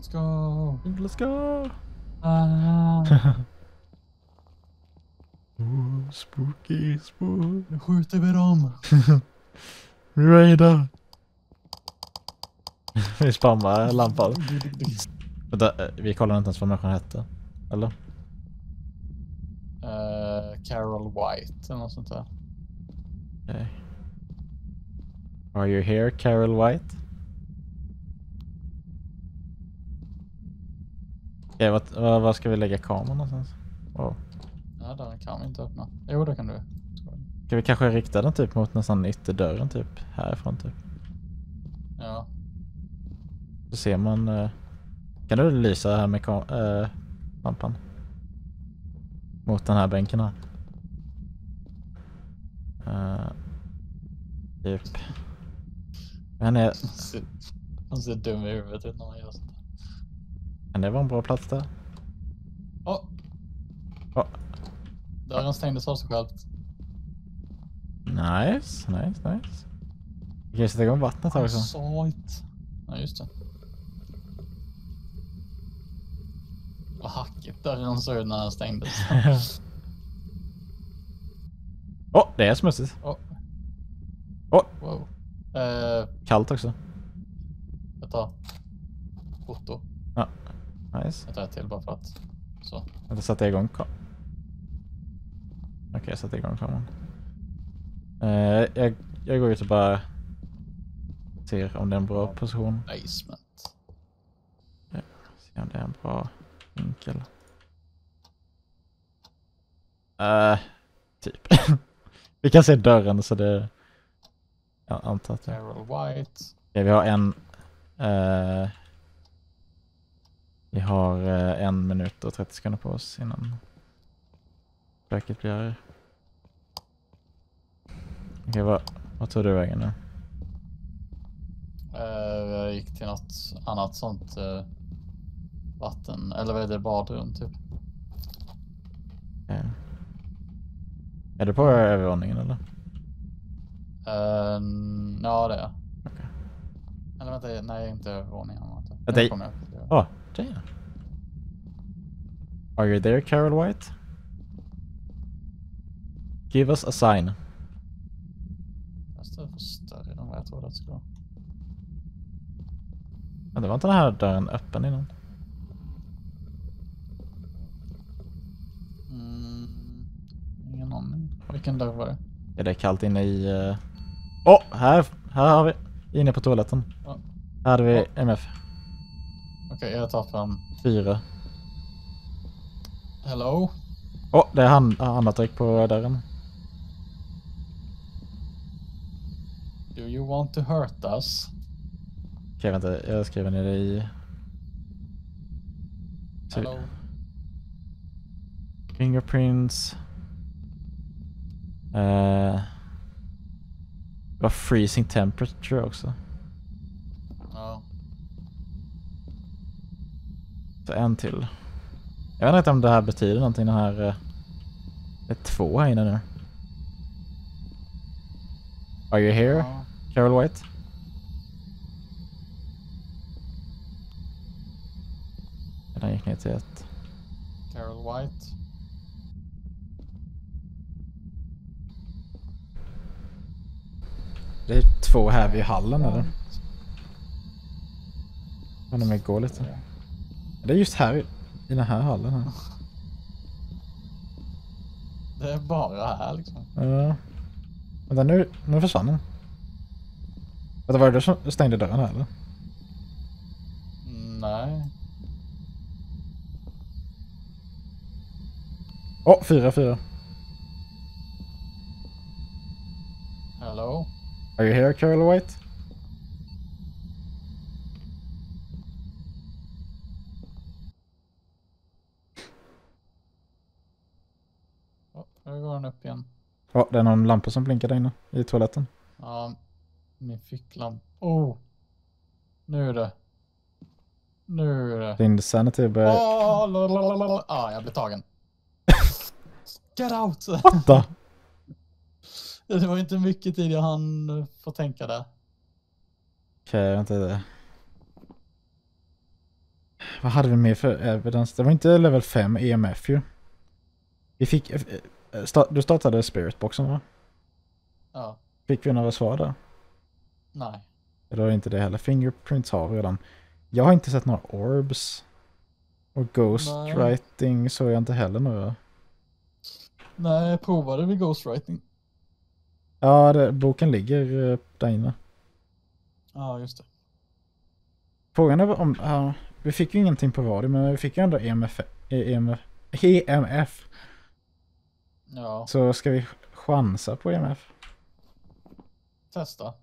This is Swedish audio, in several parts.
Let's go. Let's go. Spooky, spooky. Nu skjuter vi dem. Raider. Vi spammar lampan. Vänta, vi kollar inte ens vad människan hette. Eller? Carol White eller något sånt där. Okay. Are you here, Carol White? Okej, vad ska vi lägga kameran någonstans? Wow. Ja, den kan vi inte öppna. Jo, det kan du. Ska vi kanske rikta den typ mot nästan ytterdörren typ härifrån typ? Ja. Så ser man... kan du lysa här med lampan? Mot den här bänken här. Typ. Han ser dum i huvudet när man gör sånt. Kan det vara en bra plats där? Åh! Dörren stängdes av sig självt. Nice. Vi kan sätta igång vattnet här också. Sajt. Ja, just det. Vad hackigt dörren såg ut när den stängdes. Det är smutsigt. Wow. Kallt också. Jag tar foto. Ja, nice. Jag tar ett till bara för att. Så. Jag satte igång kameran. Okej, jag satte igång kameran. Jag går ut och bara ser om det är en bra position. Basement. Se om det är en bra vinkel. Typ. Vi kan se dörren så det... Jag antar att det... Carol White. Okay, vi har en... vi har 1 minut och 30 sekunder på oss innan spöket blir... Okej, vad tog du vägen nu? Jag gick till något annat sånt vatten, eller vad är det, badrum typ. Okay. Är du på övervåningen eller? Ja, det är jag. Okay. Eller vänta, nej, inte övervåningen. Det är... Are you there, Carol White? Give us a sign. Det är för större än vad jag trodde att det skulle vara. Men det var inte den här dörren öppen innan. Ingen aning. Vilken dörr var det? Är det kallt inne i... här har vi. Inne på toaletten. Här hade vi MF. Okej, jag tar fram 4. Hello? Det är handtryck på dörren. Do you want to hurt us? Okej, vänta. Jag skriver ner det i... Hello? Fingerprints. Det var freezing temperature också. Ja. Så en till. Jag vet inte om det här betyder någonting, den här... det är 2 här inne nu. Are you here, Carol White? Den gick ner till 1. Carol White. Det är 2 här vid hallen eller? Jag undrar om jag går lite. Det är just här i den här hallen här. Det är bara här liksom. Ja. Vänta, nu försvann den. Vänta, var det du som stängde dörren här eller? Nej. 4. Hello? Are you here, Carol White? Nu går den upp igen. Det är någon lampa som blinkar där inne i toaletten. Ja, min ficklampa. Nu är det. Din sanity börjar... Jag blir tagen. Get out! What the? Det var inte mycket tid jag hann få tänka där. Okej, vänta det. Vad hade vi mer för evidence? Det var inte level 5 EMF ju. Vi fick... du startade spiritboxen, va? Ja. Fick vi några svar där? Nej. Eller är inte det heller. Fingerprints har vi redan. Jag har inte sett några orbs. Och ghostwriting så jag inte heller några. Nej, jag provade vid ghostwriting. Ja, boken ligger där inne. Ja, just det. Frågan är om... vi fick ju ingenting på radio, men vi fick ju ändå EMF. Ja. Så ska vi chansa på EMF? Testa.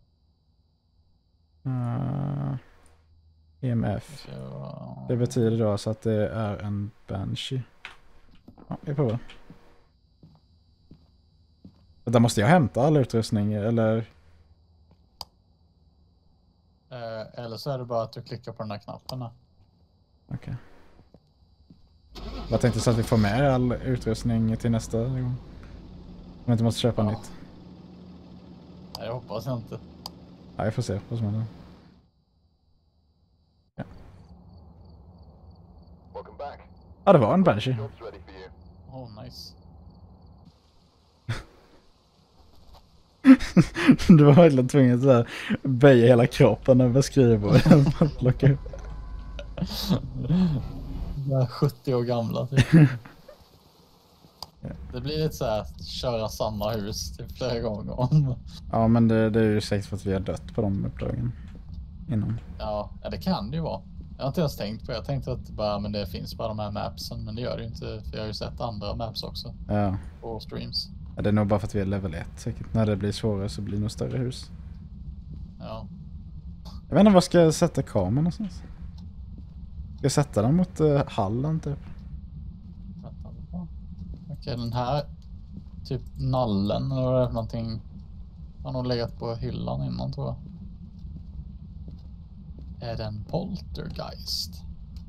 EMF. Det betyder då alltså att det är en banshee. Ja, vi provar. Där måste jag hämta all utrustning, eller? Eller så är det bara att du klickar på den här knappen. Okej. Jag tänkte så att vi får med all utrustning till nästa gång. Om jag inte måste köpa nytt. Nej, jag hoppas inte. Ja, jag får se vad som händer. Ja. Ja, det var en banshee. Nice. Du var verkligen tvungen att så här böja hela kroppen över skrivbordet. Plocka upp. Jag är 70 år gamla typ. Det blir lite så här att köra samma hus typ flera gånger om. Ja, men det är ju säkert för att vi har dött på de uppdragen innan. Ja, det kan det ju vara. Jag har inte ens tänkt på det. Jag tänkte att men det finns bara de här mapsen, men det gör det ju inte. För jag har ju sett andra maps också. Ja. På streams. Ja, det är nog bara för att vi är level 1 säkert. När det blir svårare så blir det nog större hus. Ja. Jag vet inte, vad ska jag sätta kameran någonstans? Ska jag sätta den mot hallen typ? Okej, den här typ nallen eller vad det är för någonting har nog legat på hyllan innan, tror jag. Är det en poltergeist?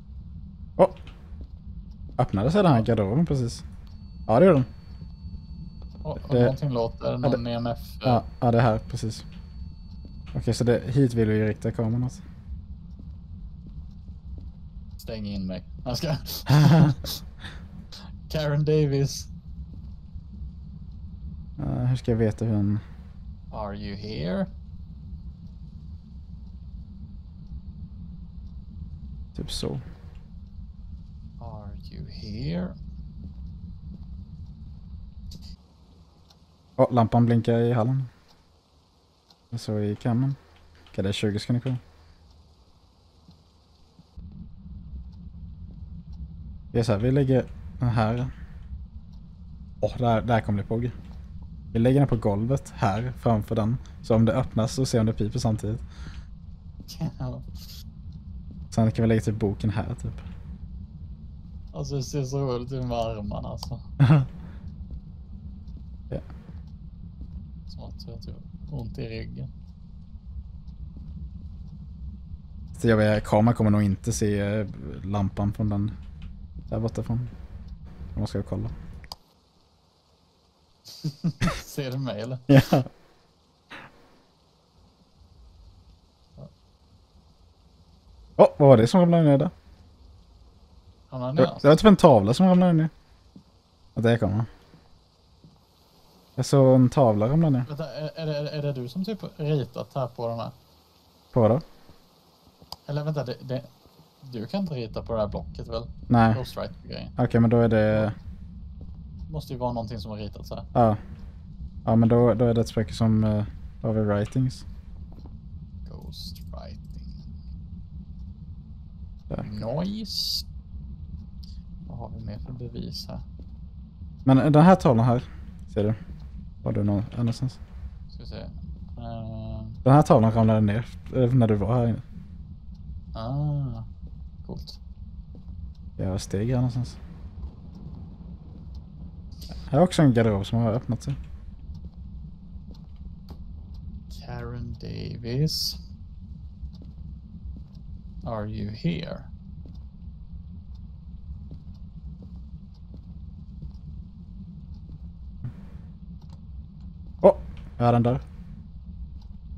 Öppnade sig den här garderoben precis? Ja, det gör den. Någonting låter, någon EMF. Ja, det är här precis. Okej, så hit vill vi rikta kameran alltså. Stäng in mig. Jag ska... Karen Davis. Hur ska jag veta hur en... Are you here? Typ så. Are you here? Lampan blinkar i hallen. Så i kammaren. Okej, det är 20 sekunder kvar. Det är så här, vi lägger den här. Där kommer det på. Vi lägger den på golvet här framför den. Så om det öppnas så ser vi om det piper samtidigt. Sen kan vi lägga typ boken här typ. Alltså det ser så roligt ut med armarna alltså. Ja. Som att jag tror ont i ryggen. Så kameran kommer nog inte se lampan från den där borta från. Man ska kolla. Ser du mig eller? Ja. Vad var det som ramlade ner där? Det var typ en tavla som ramlade ner. Och där kommer. Jag såg en tavla ramla ner. Vänta, är det du som typ ritat här på den här? På då? Eller vänta, du kan inte rita på det här blocket väl? Nej. Ghostwriting-grejen. Okej, men då är det... Måste ju vara någonting som har ritats här. Ja. Ja, men då är det ett spöke som har vi writings. Ghostwriting. Där. Noise. Vad har vi mer för bevis här? Men den här tavlan här, ser du? Var du någonstans? Ska vi se. Den här tavlan ramlade ner när du var här inne. Coolt. Jag steg här någonstans. Här är också en garderob som har öppnat sig. Karen Davis. Are you here? Jag är den där.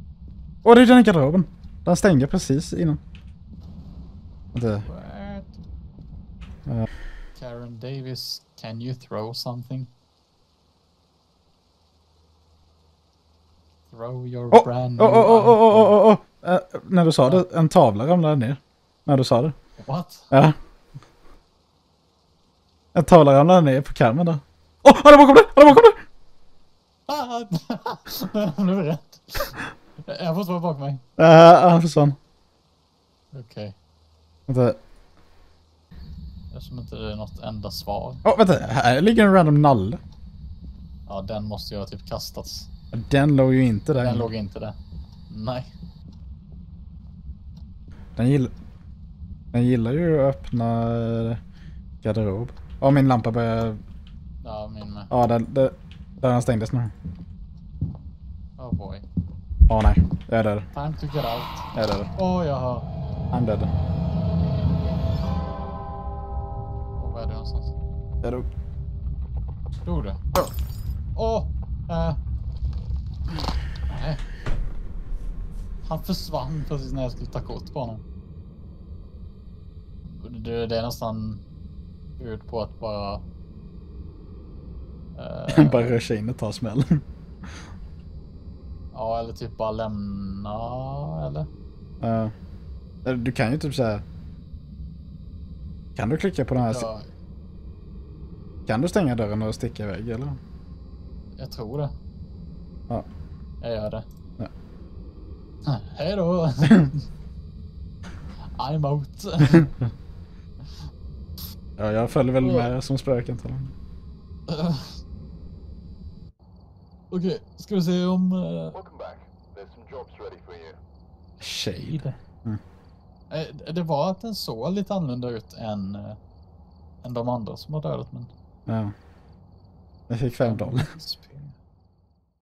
Det är den garderoben. Den stänger precis innan. Karen Davis, can you throw something? Throw your brand new iPhone. När du sa det, en tavla ramlade ner. När du sa det. What? Ja. En tavla ramlade ner på kameran där. Han är bakom dig! Han är bakom dig! Jag blev rädd. Jag får vara bakom mig. Han försvann. Okej. Vänta. Det är som inte det är något enda svar. Vänta. Här ligger en random nalle. Ja, den måste ju ha typ kastats. Den låg ju inte där. Den låg inte där. Nej. Den gillar ju att öppna garderob. Min lampa börjar... Ja, min med. Ja, där den stängdes nu. Oh boy. Nej. Jag är där. Time to get out. Jag är där. Jag hör. I'm dead. Vad är det någonstans? Jag dog. Dog du? Nej. Han försvann precis när jag skulle ta kort på honom. Det är nästan ut på att bara... bara ruscha in och ta smällen. Ja, eller typ bara lämna, eller? Du kan ju typ säga... Kan du klicka på den här... Ja. Kan du stänga dörren och sticka iväg, eller? Jag tror det. Ja. Jag gör det. Ja. Hej då! I'm out. Ja, jag följer väl med som spöken till den. Okej, ska vi se om... Shade. Det var att den såg lite annorlunda ut än de andra som har dödat, men... Ja. Jag fick $5.